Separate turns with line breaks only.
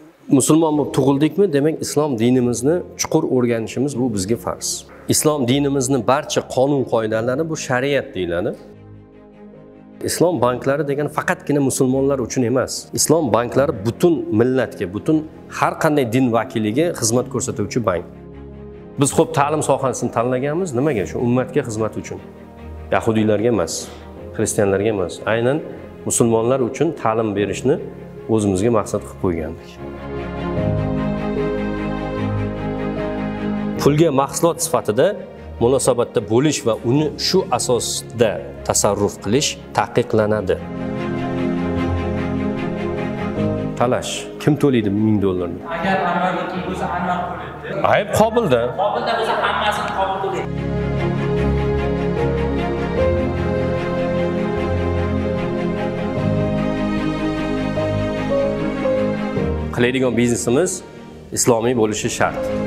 musulmon bo'lib tug'ildikmi, demak islom dinimizni chuqur o'rganishimiz bu bizga farz. Islom dinimizni barcha qonun qoidalari bu shariat deyiladi. Islom banklari degan faqatgina musulmonlar uchun emas. Islom banklari butun millatga, butun har qanday din vakiliga xizmat ko'rsatuvchi bank. Biz xo'p ta'lim sohasini tanlaganmiz, nimaga? Shu ummatga xizmat uchun. Yahudiylarga emas, xristianlarga emas, aynan musulmonlar uchun ta'lim berishni o'zimizga maqsad qilib qo'ygandik. Pulga mahsulot sifatida munosabatda bo'lish va uni shu asosda tasarruf qilish taqiqlanadi. Talash, kim to'laydi $1000?
Agar Anvarga pul bo'lsa, Anvar to'laydi.
Ayb Qobilda.
Qobilda bo'lsa, hammasini Qobil to'laydi.
Qiladigan biznesimiz islomiy bo'lishi shart.